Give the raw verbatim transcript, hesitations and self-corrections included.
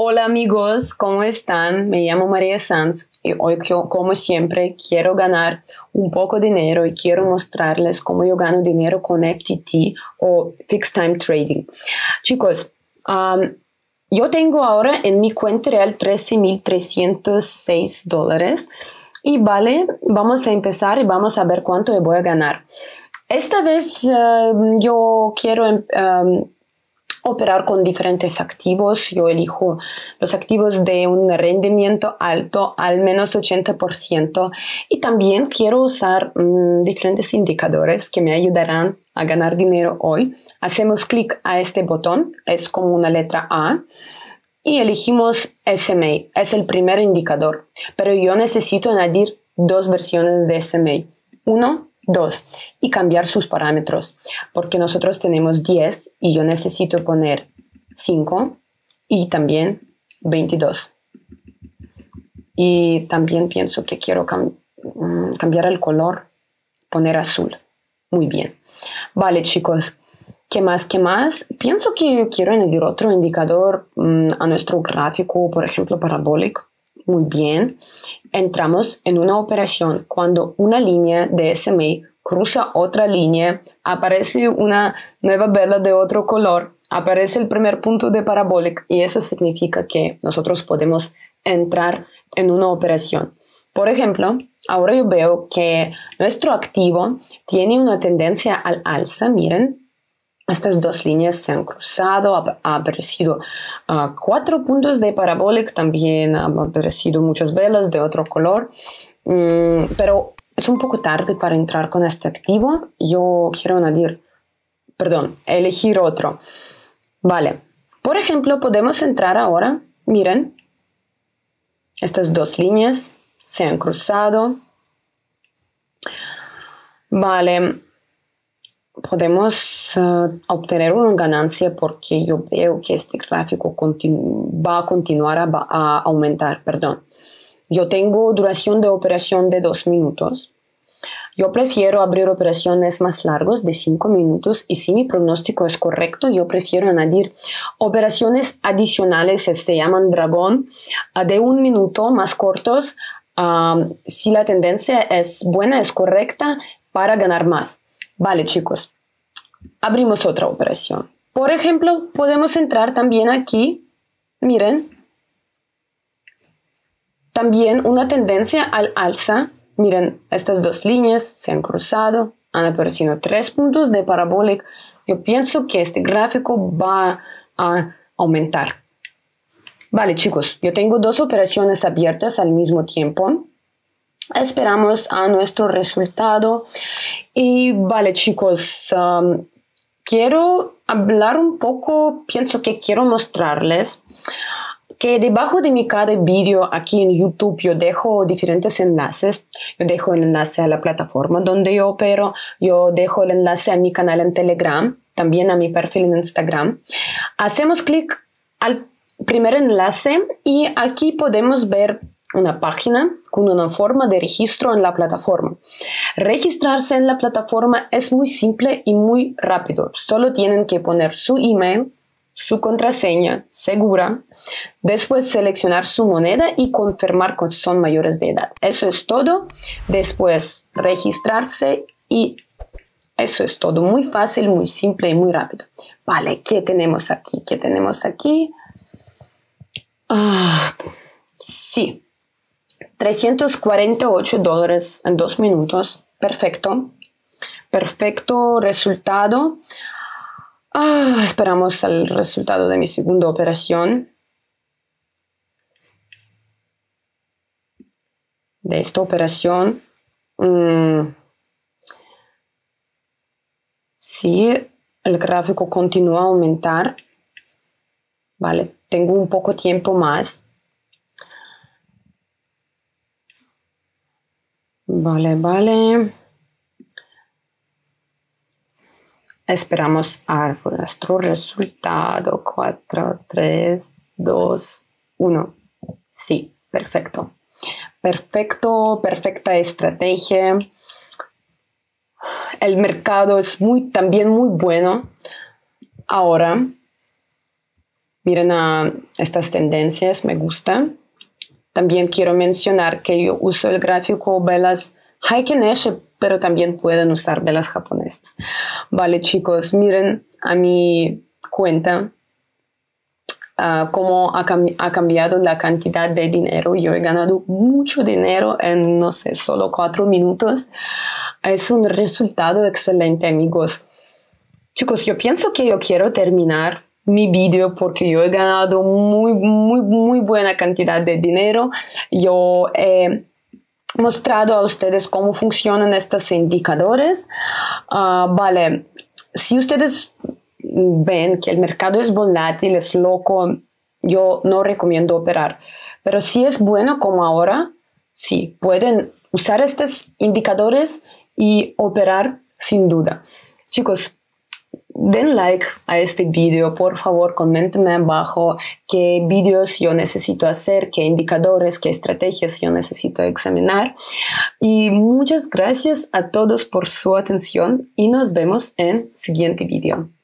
Hola amigos, ¿cómo están? Me llamo María Sanz y hoy, como siempre, quiero ganar un poco de dinero y quiero mostrarles cómo yo gano dinero con F T T o Fixed Time Trading. Chicos, um, yo tengo ahora en mi cuenta real trece mil trescientos seis dólares y vale, vamos a empezar y vamos a ver cuánto voy a ganar. Esta vez uh, yo quiero um, operar con diferentes activos. Yo elijo los activos de un rendimiento alto, al menos ochenta por ciento, y también quiero usar um, diferentes indicadores que me ayudarán a ganar dinero hoy. Hacemos clic a este botón, es como una letra A, y elegimos S M A, es el primer indicador, pero yo necesito añadir dos versiones de S M A. Uno, dos, y cambiar sus parámetros, porque nosotros tenemos diez y yo necesito poner cinco y también veintidós. Y también pienso que quiero cam cambiar el color, poner azul. Muy bien. Vale, chicos. ¿Qué más? ¿Qué más? Pienso que quiero añadir otro indicador um, a nuestro gráfico, por ejemplo, parabólico. Muy bien. Entramos en una operación cuando una línea de S M A cruza otra línea, aparece una nueva vela de otro color, aparece el primer punto de parabólica y eso significa que nosotros podemos entrar en una operación. Por ejemplo, ahora yo veo que nuestro activo tiene una tendencia al alza. Miren. Estas dos líneas se han cruzado, ha, ha aparecido uh, cuatro puntos de parabólica, también han aparecido muchas velas de otro color, um, pero es un poco tarde para entrar con este activo. Yo quiero añadir, perdón, elegir otro. Vale, por ejemplo, podemos entrar ahora, miren, estas dos líneas se han cruzado. Vale. Podemos uh, obtener una ganancia porque yo veo que este gráfico va a continuar a, a aumentar. Perdón. Yo tengo duración de operación de dos minutos. Yo prefiero abrir operaciones más largas de cinco minutos y si mi pronóstico es correcto, yo prefiero añadir operaciones adicionales, se llaman dragón, uh, de un minuto más cortos, uh, si la tendencia es buena, es correcta, para ganar más. Vale, chicos, abrimos otra operación. Por ejemplo, podemos entrar también aquí, miren, también una tendencia al alza. Miren, estas dos líneas se han cruzado, han aparecido tres puntos de parabólica. Yo pienso que este gráfico va a aumentar. Vale, chicos, yo tengo dos operaciones abiertas al mismo tiempo. Esperamos a nuestro resultado y vale, chicos, um, quiero hablar un poco, pienso que quiero mostrarles que debajo de mi cada vídeo aquí en YouTube yo dejo diferentes enlaces. Yo dejo el enlace a la plataforma donde yo opero, yo dejo el enlace a mi canal en Telegram, también a mi perfil en Instagram. Hacemos clic al primer enlace y aquí podemos ver una página con una forma de registro en la plataforma. Registrarse en la plataforma es muy simple y muy rápido. Solo tienen que poner su email, su contraseña segura, después seleccionar su moneda y confirmar que son mayores de edad. Eso es todo. Después registrarse y eso es todo. Muy fácil, muy simple y muy rápido. Vale, ¿qué tenemos aquí? ¿Qué tenemos aquí? Ah, sí. trescientos cuarenta y ocho dólares en dos minutos. Perfecto. Perfecto resultado. Ah, esperamos el resultado de mi segunda operación. De esta operación. Mmm, sí, el gráfico continúa a aumentar. Vale, tengo un poco tiempo más. Vale, vale. Esperamos a nuestro resultado. cuatro, tres, dos, uno. Sí, perfecto. Perfecto, perfecta estrategia. El mercado es muy, también muy bueno. Ahora, Miren a estas tendencias, me gustan. También quiero mencionar que yo uso el gráfico velas Heiken Eshe, pero también pueden usar velas japonesas. Vale, chicos, miren a mi cuenta uh, cómo ha, cam ha cambiado la cantidad de dinero. Yo he ganado mucho dinero en, no sé, solo cuatro minutos. Es un resultado excelente, amigos. Chicos, yo pienso que yo quiero terminar mi vídeo porque yo he ganado muy, muy, muy buena cantidad de dinero. Yo he mostrado a ustedes cómo funcionan estos indicadores. Uh, vale, si ustedes ven que el mercado es volátil, es loco, yo no recomiendo operar. Pero si es bueno como ahora, sí, pueden usar estos indicadores y operar sin duda. Chicos, den like a este video, por favor, coméntenme abajo qué vídeos yo necesito hacer, qué indicadores, qué estrategias yo necesito examinar. Y muchas gracias a todos por su atención y nos vemos en el siguiente video.